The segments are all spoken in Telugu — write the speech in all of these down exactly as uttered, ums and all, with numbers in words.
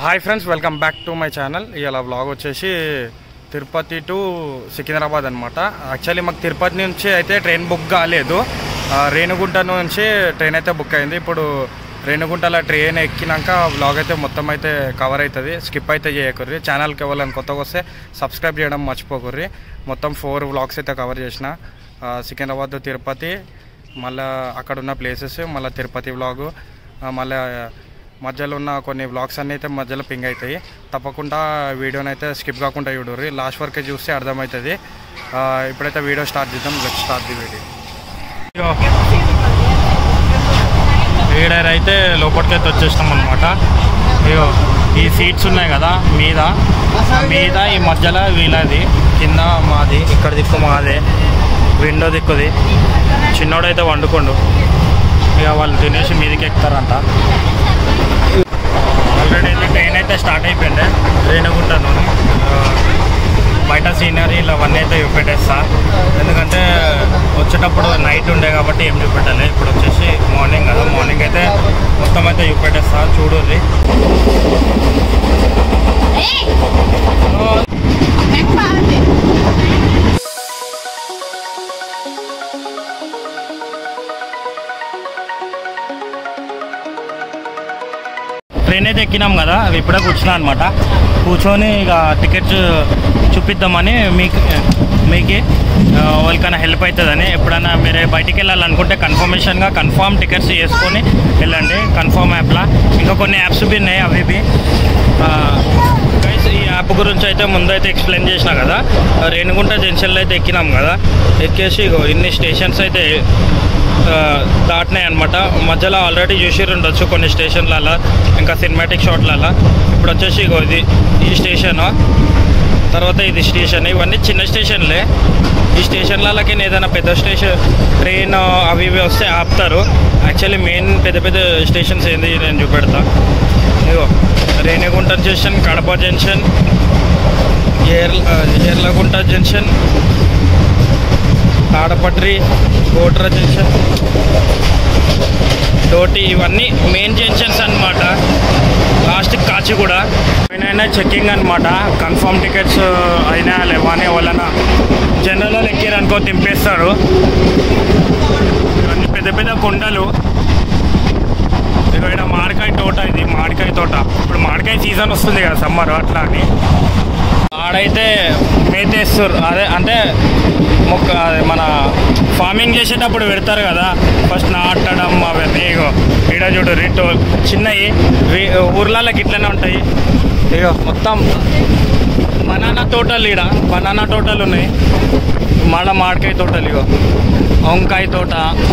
Hi friends, welcome back to my channel. ఇలా వ్లాగ్ వచ్చేసి తిరుపతి టు సికింద్రాబాద్ అనమాట. యాక్చువల్లీ మాకు తిరుపతి నుంచి అయితే ట్రైన్ బుక్ కాలేదు, రేణిగుంట నుంచి ట్రైన్ అయితే బుక్ అయింది. ఇప్పుడు రేణిగుంటలో ట్రైన్ ఎక్కినాక వ్లాగ్ అయితే మొత్తం అయితే కవర్ అవుతుంది. స్కిప్ అయితే చేయకూర్రి. ఛానల్కి ఎవరైనా కొత్తగా వస్తే సబ్స్క్రైబ్ చేయడం మర్చిపోకూర్రి. మొత్తం ఫోర్ వ్లాగ్స్ అయితే కవర్ చేసిన. సికింద్రాబాద్ తిరుపతి, మళ్ళీ అక్కడ ఉన్న ప్లేసెస్, మళ్ళీ తిరుపతి వ్లాగు, మళ్ళీ మధ్యలో ఉన్న కొన్ని వ్లాగ్స్ అన్నీ అయితే మధ్యలో పింగ్ అవుతాయి. తప్పకుండా వీడియోని అయితే స్కిప్ కాకుండా చూడరు, లాస్ట్ వరకు చూస్తే అర్థమవుతుంది. ఇప్పుడైతే వీడియో స్టార్ట్ చేద్దాం. Let's start the video. వీడర్ అయితే లోపలికైతే వచ్చేసినాం అనమాట. ఇగో ఈ సీట్స్ ఉన్నాయి కదా మీద మీద ఈ మధ్యలో వీళ్ళది, కింద మాది, ఇక్కడ దిక్కు మాదే, విండో దిక్కుది. చిన్నోడైతే వండుకోండు. ఇక వాళ్ళు తినేసి మీదికి ఎక్కుతారంట. ఆల్రెడీ అయితే ట్రైన్ అయితే స్టార్ట్ అయిపోయింది. రేణిగుంటను బయట సీనరీలు అవన్నీ అయితే చూపెట్టేస్తా, ఎందుకంటే వచ్చేటప్పుడు నైట్ ఉండే కాబట్టి ఏం చూపెట్టాలి. ఇప్పుడు వచ్చేసి మార్నింగ్ కదా, మార్నింగ్ అయితే మొత్తం అయితే చూపెట్టేస్తా, చూడుర్రి. ట్రైన్ అయితే ఎక్కినాం కదా, అవి ఇప్పుడే కూర్చున్నా అనమాట. కూర్చొని ఇక టికెట్స్ చూపిద్దామని మీకు మీకు వాళ్ళకైనా హెల్ప్ అవుతుందని. ఎప్పుడైనా మీరు బయటికి వెళ్ళాలనుకుంటే కన్ఫర్మేషన్గా కన్ఫర్మ్ టికెట్స్ చేసుకొని వెళ్ళండి. కన్ఫర్మ్ యాప్లా ఇంకా కొన్ని యాప్స్ బి ఉన్నాయి, అవి బి ఈ యాప్ గురించి అయితే ముందు అయితే ఎక్స్ప్లెయిన్ చేసిన కదా. రేణిగుంట జంక్షన్లో అయితే ఎక్కినాం కదా, ఎక్కేసి ఇన్ని స్టేషన్స్ అయితే దాటినాయి అనమాట. మధ్యలో ఆల్రెడీ చూసి ఉండొచ్చు కొన్ని స్టేషన్లలో, ఇంకా సినిమాటిక్ షాట్లలో. ఇప్పుడు వచ్చేసి ఇగో ఇది ఈ స్టేషన్, తర్వాత ఇది స్టేషన్. ఇవన్నీ చిన్న స్టేషన్లే. ఈ స్టేషన్లకి ఏదైనా పెద్ద స్టేషన్ ట్రైన్ అవి ఇవి వస్తే ఆపుతారు. యాక్చువల్లీ మెయిన్ పెద్ద పెద్ద స్టేషన్స్ ఏంది నేను చూపెడతా. ఇగో రేణిగుంట జంక్షన్, కడప జంక్షన్, ఏర్ ఏర్లగుంట జంక్షన్, తాడపట్రి, కోట్ర జంక్షన్, డోటి, ఇవన్నీ మెయిన్ జంక్షన్స్ అనమాట. లాస్ట్ కాచిగూడ అయినా చెక్కింగ్ అనమాట. కన్ఫర్మ్ టికెట్స్ అయినా లేవని వాళ్ళన జనరల్లో ఎక్కారనుకో తింపేస్తారు. ఇవన్నీ పెద్ద పెద్ద కొండలు. ఇక్కడ మామిడికాయ తోట, ఇది మామిడికాయ తోట. ఇప్పుడు మామిడికాయ సీజన్ వస్తుంది కదా, సమ్మర్, అట్లా అని ఆడైతే మేతేస్తారు. అదే అంటే మొక్క మన ఫార్మింగ్ చేసేటప్పుడు పెడతారు కదా, ఫస్ట్ నాటడం అవన్నీ. ఇగో ఈడ చూడు రేటు చిన్నవి, ఊర్లకి ఇట్లనే ఉంటాయి. ఇగో మొత్తం బనానా తోటలు, ఈడ బనానా తోటలు ఉన్నాయి, మళ్ళీ మామిడికాయ తోటలు, ఇగో వంకాయ తోట.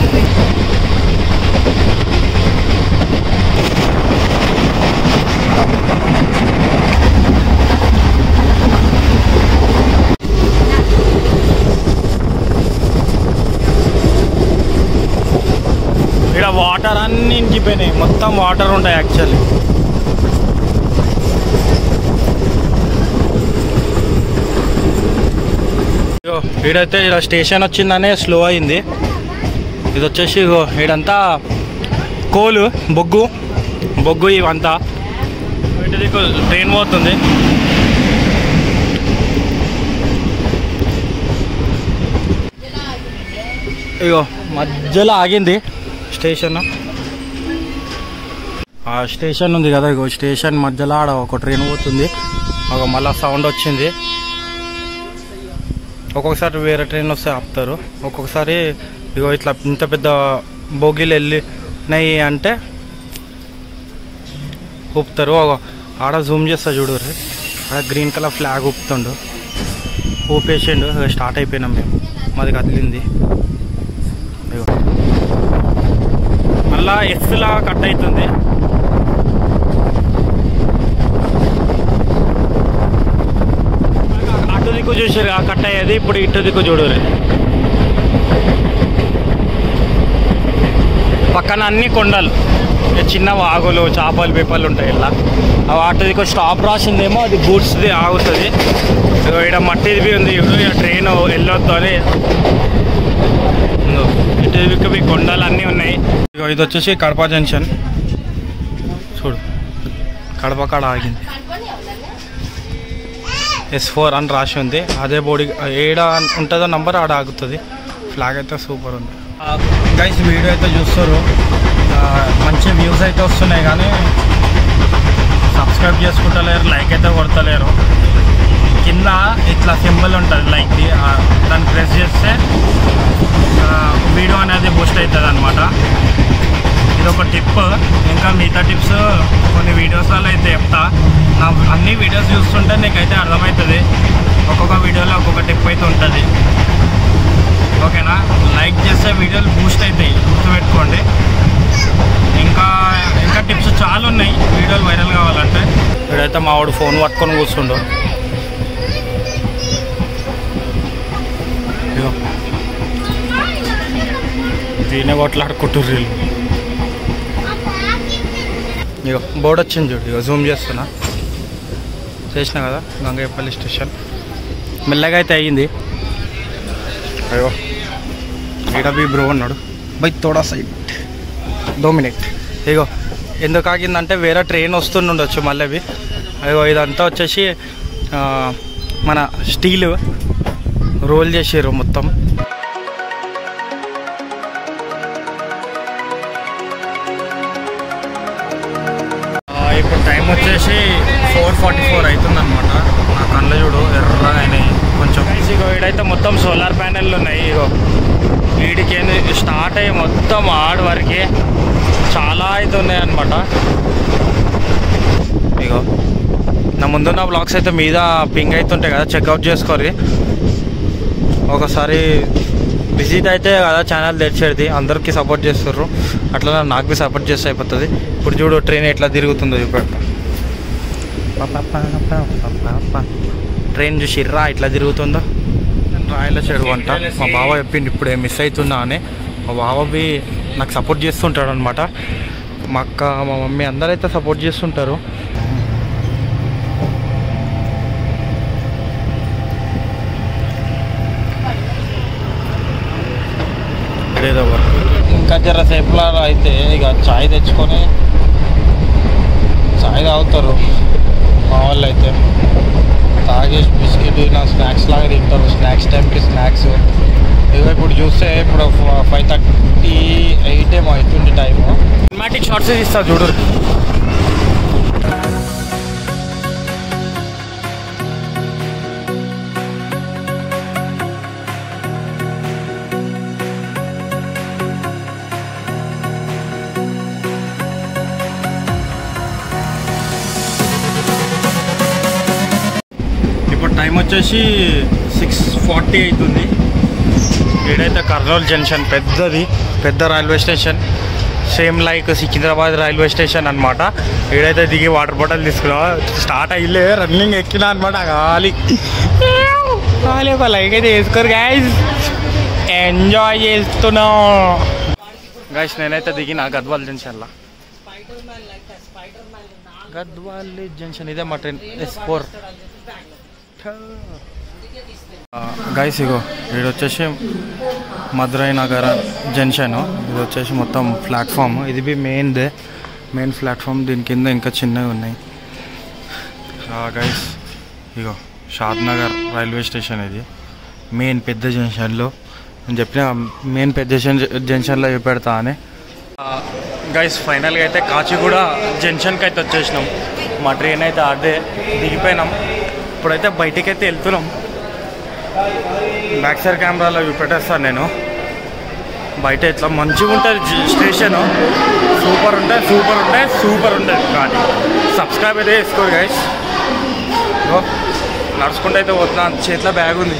ఇక్కడ వాటర్ అన్నీ ఇంకిపోయినాయి, మొత్తం వాటర్ ఉంటాయి యాక్చువల్లీ. ఈడైతే ఇలా స్టేషన్ వచ్చిందనే స్లో అయింది. ఇది వచ్చేసి ఇగో ఈడంతా కోలు, బొగ్గు బొగ్గు ఇవంతా. వీటిది ట్రైన్ పోతుంది. ఇగో మధ్యలో ఆగింది స్టేషన్. ఆ స్టేషన్ ఉంది కదా, ఇగో స్టేషన్ మధ్యలో ఆడ ఒక ట్రైన్ పోతుంది. ఒక మళ్ళీ సౌండ్ వచ్చింది. ఒక్కొక్కసారి వేరే ట్రైన్ వస్తే ఆపుతారు, ఒక్కొక్కసారి ఇగో ఇట్లా ఇంత పెద్ద బోగీలు వెళ్ళినాయి అంటే ఊపుతారు. ఆడ జూమ్ చేస్తా చూడు, ఆడ గ్రీన్ కలర్ ఫ్లాగ్ ఊపుతుండు, ఊపేసిండు. స్టార్ట్ అయిపోయినాం మేము, మాది కదిలింది. ఇగో మళ్ళా ఎస్లా కట్ అవుతుంది. అటు దిక్కు చూసారు కట్ అయ్యేది, ఇప్పుడు ఇటు దిక్కు చూడరు. పక్కన అన్ని కొండలు, చిన్న వాగులు, చేపలు పీపలు ఉంటాయి. ఇలా అటు దిక్కు స్టాప్ రాసిందేమో అది గూడ్స్ది ఆగుతుంది. ఇక్కడ మట్టిది ఉంది, ఇప్పుడు ట్రైన్ వెళ్ళొద్దు అని. ఇటు దిక్కు కొండలు అన్నీ ఉన్నాయి. ఇది వచ్చేసి కడప జంక్షన్ చూడు, కడప కాడ ఆగింది. ఎస్ ఫోర్ అని రాసి ఉంది. అదే బోర్డు ఏడ ఉంటుందో నంబర్ ఆడ ఆగుతుంది. ఫ్లాగ్ అయితే సూపర్ ఉంది. గైస్ వీడియో అయితే చూస్తారు, మంచి వ్యూస్ అయితే వస్తున్నాయి కానీ సబ్స్క్రైబ్ చేసుకుంటలేరు, లైక్ అయితే కొడతలేరు. కింద ఇట్లా సింబల్ ఉంటుంది లైక్ది, దాన్ని ప్రెస్ చేస్తే వీడియో అనేది బూస్ట్ అవుతుంది అనమాట. ఇది ఒక టిప్. ఇంకా మిగతా టిప్స్ కొన్ని వీడియోస్లలో అయితే చెప్తా. నా అన్ని వీడియోస్ చూస్తుంటే నీకైతే అర్థమవుతుంది. ఒక్కొక్క వీడియోలో ఒక్కొక్క టిప్ అయితే ఉంటుంది. ఓకేనా? లైక్ చేస్తే వీడియోలు బూస్ట్ అవుతాయి, గుర్తుపెట్టుకోండి. ఇంకా ఇంకా టిప్స్ చాలా ఉన్నాయి వీడియోలు వైరల్ కావాలంటే. ఇక్కడైతే మా వాడు ఫోన్ పట్టుకొని కూర్చుండు. దీనే కొట్లాడుకుంటుర్రు వీళ్ళు. ఇగో బోర్డు వచ్చింది చూడు, ఇగో జూమ్ చేస్తున్నా. చేసినా కదా గంగయ్యపల్లి స్టేషన్. మెల్లగా అయితే అయ్యింది. అయ్యో ఈడ బి బ్రో ఉన్నాడు బై తోడా సైడ్ దో మినిట్. ఇగో ఎందుకు ఆగిందంటే వేరే ట్రైన్ వస్తుండొచ్చు మళ్ళీ అవి. అయ్యో ఇదంతా వచ్చేసి మన స్టీల్ రోల్ చేసారు మొత్తం. ఇప్పుడు టైం వచ్చేసి ఫోర్ ఫార్టీ ఫోర్ అవుతుంది అనమాట. నా కళ్ళు చూడు ఎర్రగా అయినాయి కొంచెం. ఇగో వీడైతే మొత్తం సోలార్ ప్యానెళ్ళు ఉన్నాయి. ఇగో వీడికి స్టార్ట్ అయ్యి మొత్తం ఆడు వరకు చాలా అయితే ఉన్నాయి అనమాట. ఇగో నా ముందున్న బ్లాగ్స్ అయితే మీద పింగ్ అవుతుంటాయి కదా, చెక్అవుట్ చేసుకోరి. ఒకసారి విజిట్ అయితే కదా ఛానల్ తెచ్చేది, అందరికీ సపోర్ట్ చేస్తుర్రు. అట్లా నాకు బి సపోర్ట్ చేస్తే అయిపోతుంది. ఇప్పుడు చూడు ట్రైన్ ఎట్లా తిరుగుతుందో చూపాడు. ట్రైన్ చూసిర్రా ఇట్లా తిరుగుతుందో. రాయల చెరువు అంట. మా బావ చెప్పిండు ఇప్పుడే మిస్ అవుతున్నా అని. మా బావవి నాకు సపోర్ట్ చేస్తుంటాడు అనమాట. మా అక్క మా మమ్మీ అందరైతే సపోర్ట్ చేస్తుంటారు. ఏదో వర్క్ ఇంకా జర సేపులా అయితే ఇక చాయ్ తెచ్చుకొని చాయ్ తాగుతారు మా వాళ్ళు అయితే. తాగేసి బిస్కెట్ నా స్నాక్స్ లాగా తింటారు. స్నాక్స్ టైంకి స్నాక్స్. ఇక ఇప్పుడు చూస్తే ఇప్పుడు ఫైవ్ థర్టీ ఎయిట్ ఏమో అవుతుంది టైము. సినిమాటిక్ షార్ట్స్ ఇస్తా చూడు. టైం వచ్చేసి సిక్స్ ఫార్టీ అవుతుంది. ఈడైతే కర్నూలు జంక్షన్ పెద్దది, పెద్ద railway station. Same like Secunderabad railway station అనమాట. ఈడైతే దిగి వాటర్ బాటిల్ తీసుకున్నా. స్టార్ట్ అయ్యలే రన్నింగ్ ఎక్కినా అనమాట. గాలి గాలి ఒక లైక్ అయితే వేసుకోరు గాయస్, ఎంజాయ్ చేస్తున్నాం గాయస్. నేనైతే దిగిన గద్వాల్ జంక్షన్లో. గద్వాల్ జంక్షన్ ఇదే మా ట్రైన్ ఎస్ ఫోర్. గైస్ ఇగో ఇది వచ్చేసి మధురై నగర్ జంక్షన్. ఇది వచ్చేసి మొత్తం ప్లాట్ఫామ్. ఇది బి మెయిన్దే, మెయిన్ ప్లాట్ఫామ్. దీని కింద ఇంకా చిన్నవి ఉన్నాయి గైస్. ఇగో షాద్ నగర్ రైల్వే స్టేషన్. ఇది మెయిన్ పెద్ద జంక్షన్లో. నేను చెప్పిన మెయిన్ పెద్ద జంక్షన్లో చూపెడతా అని. గైస్ ఫైనల్గా అయితే కాచిగూడ జంక్షన్కి అయితే వచ్చేసినాం. మా ట్రైన్ అయితే అదే దిగిపోయినాం. ఇప్పుడైతే బయటికి అయితే వెళ్తున్నాం. బ్యాక్ సైడ్ కెమెరాలో చూపెట్టేస్తాను నేను. బయట ఇట్లా మంచిగా ఉంటుంది స్టేషన్. సూపర్ ఉంటుంది, సూపర్ ఉంటుంది, సూపర్ ఉంటుంది. కానీ సబ్స్క్రైబ్ అయితే చేసుకోరు గైస్. నడుచుకుంటూ అయితే పోతున్నా. చేతిలో బ్యాగ్ ఉంది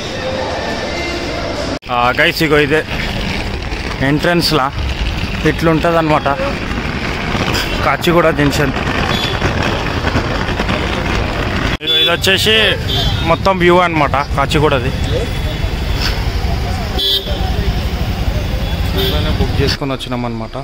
గైస్. ఇగో ఇదే ఎంట్రన్స్లా ఇట్లుంటుంది అనమాట కాచిగూడ జంక్షన్. ఇది వచ్చేసి మొత్తం వ్యూ అనమాట కాచిగూడది. బుక్ చేసుకొని వచ్చినాం అనమాట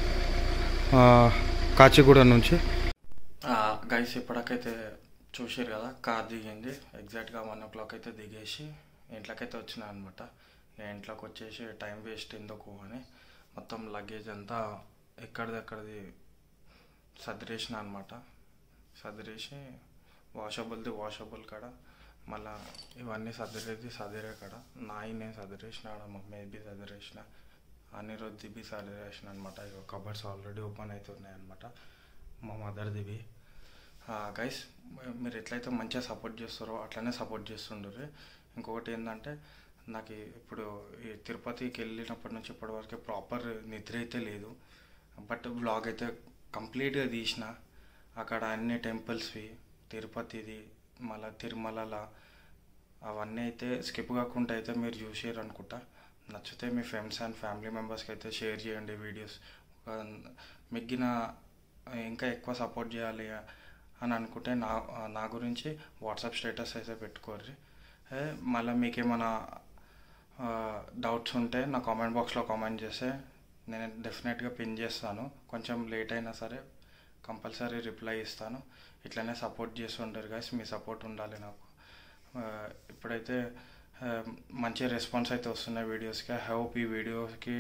కాచిగూడ నుంచి. గైస్ ఇప్పటికైతే చూసారు కదా, కార్ దిగింది. ఎగ్జాక్ట్గా వన్ ఓ క్లాక్ అయితే దిగేసి ఇంట్లోకైతే వచ్చినా అనమాట. ఇంట్లోకి వచ్చేసి టైం వేస్ట్ ఎందుకు అని మొత్తం లగేజ్ అంతా ఎక్కడిదక్కడిది సర్దిరేసిన అనమాట. సదిరేసి వాషబుల్ది వాషబుల్ కాడ మళ్ళీ ఇవన్నీ సదిరేది సదిరే కాడ నాయి నేను సదిరేసిన ఆడ మమ్మీ బి సదిరేసిన అనిరుద్ధి బి సదిరేసిన అనమాట. ఇక కబర్డ్స్ ఆల్రెడీ ఓపెన్ అవుతున్నాయి అనమాట మా మదర్దివి. గైస్ మీరు ఎట్లయితే మంచిగా సపోర్ట్ చేస్తారో అట్లనే సపోర్ట్ చేస్తుండ్రు. ఇంకొకటి ఏంటంటే నాకు ఇప్పుడు ఈ తిరుపతికి వెళ్ళినప్పటి నుంచి ఇప్పటివరకు ప్రాపర్ నిద్ర అయితే లేదు. బట్ బ్లాగ్ అయితే కంప్లీట్గా తీసిన. అక్కడ అన్ని టెంపుల్స్వి తిరుపతిది మళ్ళీ తిరుమలలో అవన్నీ అయితే స్కిప్ కాకుండా అయితే మీరు చూసారు అనుకుంటా. నచ్చితే మీ ఫ్రెండ్స్ అండ్ ఫ్యామిలీ మెంబర్స్కి అయితే షేర్ చేయండి వీడియోస్. మిగిలిన ఇంకా ఎక్కువ సపోర్ట్ చేయాలి అని అనుకుంటే నా నా గురించి వాట్సాప్ స్టేటస్ అయితే పెట్టుకోర్రి. మళ్ళీ మీకు ఏమైనా డౌట్స్ ఉంటే నా కామెంట్ బాక్స్లో కామెంట్ చేస్తే నేను డెఫినెట్గా పిన్ చేస్తాను. కొంచెం లేట్ అయినా సరే కంపల్సరీ రిప్లై ఇస్తాను. ఇట్లనే సపోర్ట్ చేస్తుంటారు గైస్, మీ సపోర్ట్ ఉండాలి నాకు. ఇప్పుడైతే మంచి రెస్పాన్స్ అయితే వస్తున్నాయి వీడియోస్కి. ఐ హోప్ ఈ వీడియోకి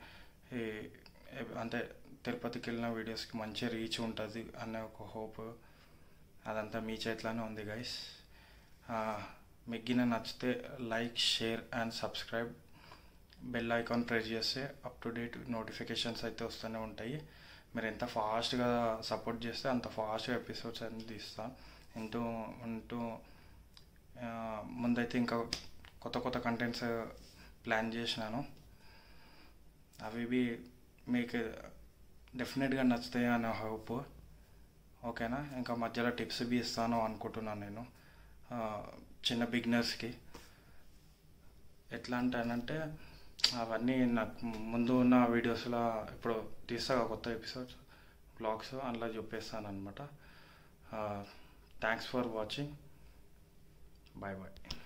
అంటే తిరుపతికి వెళ్ళిన వీడియోస్కి మంచి రీచ్ ఉంటుంది అనే ఒక హోప్. అదంతా మీ చేతిలోనే ఉంది గైస్. మిగిలిన నచ్చితే like share and subscribe, bell icon press చేస్తే అప్ టు డేట్ నోటిఫికేషన్స్ అయితే వస్తూనే ఉంటాయి. మీరు ఎంత ఫాస్ట్గా సపోర్ట్ చేస్తే అంత ఫాస్ట్గా ఎపిసోడ్స్ అన్ని తీస్తాను. ఇంటూ ఉంటూ ముందైతే ఇంకా కొత్త కొత్త కంటెంట్స్ ప్లాన్ చేసినాను. అవి ఇవి మీకు డెఫినెట్గా నచ్చుతాయి అనే హోప్. ఓకేనా? ఇంకా మధ్యలో టిప్స్ బి ఇస్తాను అనుకుంటున్నాను నేను చిన్న బిగినర్స్కి. ఎట్లా అంటానంటే అవన్నీ నాకు ముందు ఉన్న వీడియోస్లో ఇప్పుడు తీస్తా కొత్త ఎపిసోడ్స్ బ్లాగ్స్ అందులో చెప్పేస్తాను అనమాట. Thanks for watching. Bye bye.